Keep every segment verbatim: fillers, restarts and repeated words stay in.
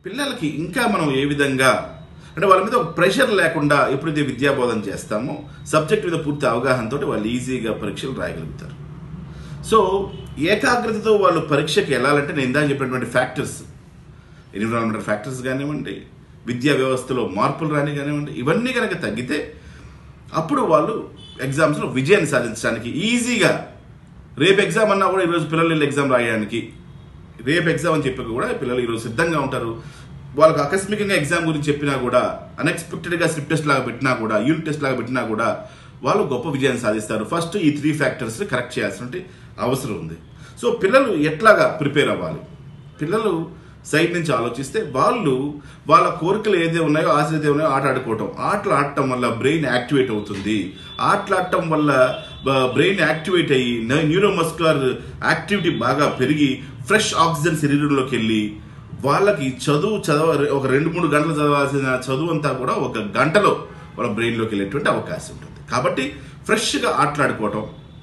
పిల్లలకి ఇంకా మనం ఏ విధంగా అంటే వాళ్ళ మీద ఒక ప్రెషర్ లేకుండా ఎప్పుడైతే విద్యాబోధన చేస్తామో సబ్జెక్ట్ మీద పూర్తి అవగాహనతో వాళ్ళు ఈజీగా పరీక్షలు రాయగలుగుతారు. సో ఏకాగ్రతతో వాళ్ళు పరీక్షకి వెళ్ళాలంటే నేను ఇందాక చెప్పినటువంటి ఫ్యాక్టర్స్, ఎన్విరాన్మెంటల్ ఫ్యాక్టర్స్ కానివ్వండి, విద్యా వ్యవస్థలో మార్పులు రాని కానివ్వండి, ఇవన్నీ కనుక తగ్గితే అప్పుడు వాళ్ళు ఎగ్జామ్స్లో విజయాన్ని సాధించడానికి ఈజీగా, రేపు ఎగ్జామ్ అన్నా కూడా ఈరోజు పిల్లలు ఎగ్జామ్ రాయడానికి, రేపు ఎగ్జామ్ అని చెప్పి కూడా పిల్లలు ఈరోజు సిద్ధంగా ఉంటారు. వాళ్ళకి ఆకస్మికంగా ఎగ్జామ్ గురించి చెప్పినా కూడా, అన్ఎక్స్పెక్టెడ్గా స్లిప్ టెస్ట్ లాగా పెట్టినా కూడా, యూనిట్ టెస్ట్ లాగా పెట్టినా కూడా వాళ్ళు గొప్ప విజయాన్ని సాధిస్తారు. ఫస్ట్ ఈ త్రీ ఫ్యాక్టర్స్ని కరెక్ట్ చేయాల్సిన అవసరం ఉంది. సో పిల్లలు ఎట్లాగా ప్రిపేర్ అవ్వాలి? పిల్లలు సైడ్ నుంచి ఆలోచిస్తే వాళ్ళు వాళ్ళ కోరికలు ఏదైతే ఉన్నాయో, ఆశలు ఏదైతే ఉన్నాయో ఆట ఆడుకోవటం, ఆటలు ఆడటం వల్ల బ్రెయిన్ యాక్టివేట్ అవుతుంది. ఆటలు ఆడటం వల్ల బ్రెయిన్ యాక్టివేట్ అయ్యి న్యూరోమస్కులర్ యాక్టివిటీ బాగా పెరిగి ఫ్రెష్ ఆక్సిజన్ శరీరంలోకి వెళ్ళి వాళ్ళకి చదువు చదవ ఒక రెండు మూడు గంటలు చదవాల్సిన చదువు అంతా కూడా ఒక గంటలో వాళ్ళ బ్రెయిన్లోకి వెళ్ళేటువంటి అవకాశం ఉంటుంది. కాబట్టి ఫ్రెష్గా ఆటలాడుకోవటం,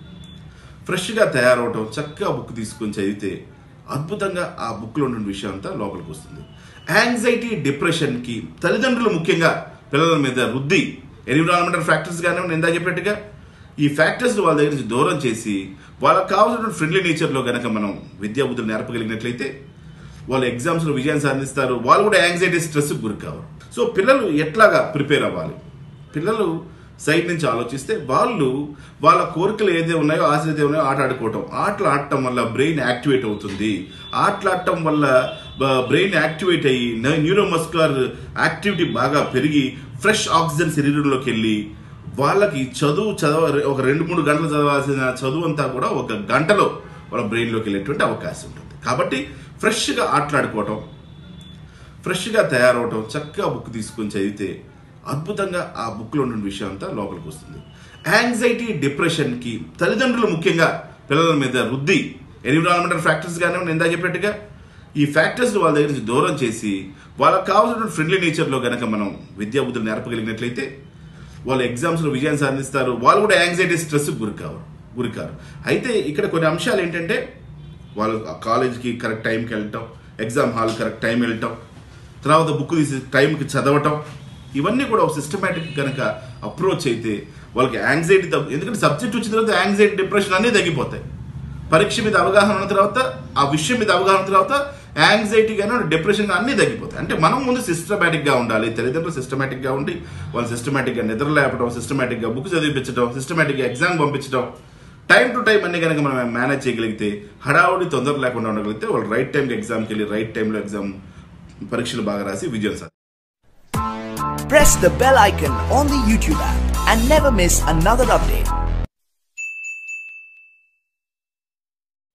ఫ్రెష్గా తయారవటం, చక్కగా బుక్ తీసుకొని చదివితే అద్భుతంగా ఆ బుక్లో ఉన్న విషయం అంతా లోపలికి వస్తుంది. యాంగ్జైటీ, డిప్రెషన్కి తల్లిదండ్రులు ముఖ్యంగా పిల్లల మీద రుద్ది ఎన్విరాన్మెంటల్ ఫ్యాక్టర్స్ కానివ్వండి, ఇందా చెప్పినట్టుగా ఈ ఫ్యాక్టర్స్ వాళ్ళ దగ్గర నుంచి దూరం చేసి వాళ్ళకి కావాల్సినటువంటి ఫ్రెండ్లీ నేచర్లో కనుక మనం విద్యా బుద్ధులు నేర్పగలిగినట్లయితే వాళ్ళు ఎగ్జామ్స్లో విజయాన్ని సాధిస్తారు. వాళ్ళు కూడా యాంగ్జైటీ, స్ట్రెస్కి గురి కావాలి. సో పిల్లలు ఎట్లాగా ప్రిపేర్ అవ్వాలి? పిల్లలు సైడ్ నుంచి ఆలోచిస్తే వాళ్ళు వాళ్ళ కోరికలు ఏదైతే ఉన్నాయో, ఆశలు ఏదైతే ఉన్నాయో ఆట ఆడుకోవటం, ఆటలు ఆడటం వల్ల బ్రెయిన్ యాక్టివేట్ అవుతుంది. ఆటలు ఆడటం వల్ల బ్రెయిన్ యాక్టివేట్ అయ్యి న్యూరోమస్కులర్ యాక్టివిటీ బాగా పెరిగి ఫ్రెష్ ఆక్సిజన్ శరీరంలోకి వెళ్ళి వాళ్ళకి చదువు చదవ ఒక రెండు మూడు గంటలు చదవాల్సిన చదువు అంతా కూడా ఒక గంటలో వాళ్ళ బ్రెయిన్లోకి వెళ్ళేటువంటి అవకాశం ఉంటుంది. కాబట్టి ఫ్రెష్గా ఆటలాడుకోవటం, ఫ్రెష్గా తయారవటం, చక్కగా బుక్ తీసుకొని చదివితే అద్భుతంగా ఆ బుక్లో ఉన్న విషయం అంతా లోపలికి వస్తుంది. యాంగ్జైటీ, డిప్రెషన్కి తల్లిదండ్రులు ముఖ్యంగా పిల్లల మీద రుద్ది ఎన్విరాన్మెంటల్ ఫ్యాక్టర్స్ కానివ్వండి, ఇందా చెప్పినట్టుగా ఈ ఫ్యాక్టర్స్ వాళ్ళ దగ్గర నుంచి దూరం చేసి వాళ్ళకి కావాల్సినటువంటి ఫ్రెండ్లీ నేచర్లో కనుక మనం విద్యా బుద్ధులు నేర్పగలిగినట్లయితే వాళ్ళు ఎగ్జామ్స్లో విజయాన్ని సాధిస్తారు. వాళ్ళు కూడా యాంగ్జైటీ, స్ట్రెస్కి గురి కావు గురికారు అయితే ఇక్కడ కొన్ని అంశాలు ఏంటంటే వాళ్ళు కాలేజీకి కరెక్ట్ టైంకి వెళ్ళటం, ఎగ్జామ్ హాల్ కరెక్ట్ టైం వెళ్ళటం, తర్వాత బుక్ తీసి టైంకి చదవటం, ఇవన్నీ కూడా ఒక సిస్టమేటిక్ కనుక అప్రోచ్ అయితే వాళ్ళకి యాంగ్జైటీ తగ్గు. ఎందుకంటే సబ్జెక్ట్ వచ్చిన తర్వాత యాంగ్జైటీ, డిప్రెషన్ అన్నీ తగ్గిపోతాయి. పరీక్ష మీద అవగాహన ఉన్న తర్వాత, ఆ విషయం మీద అవగాహన ఉన్న తర్వాత యాంగ్జైటీ కానీ డిప్రెషన్ అన్నీ తగ్గిపోతాయి. అంటే మనం ముందు సిస్టమేటిక్గా ఉండాలి. తల్లిదండ్రులు సిస్టమేటిక్గా ఉండి వాళ్ళు సిస్టమేటిక్గా నిద్ర లేపడం, సిస్టమేటిక్గా బుక్ చదివించడం, సిస్టమేటిక్గా ఎగ్జామ్ పంపించడం, టైం టు టైం అన్ని కనుక మనం మేనేజ్ చేయగలిగితే, హడావుడి తొందర లేకుండా ఉండగలిగితే వాళ్ళు రైట్ టైంకి ఎగ్జామ్కి వెళ్ళి రైట్ టైంలో ఎగ్జామ్ పరీక్షలు బాగా రాసి విజయం సాధిస్తారు. Press the bell icon on the YouTube app and never miss another update.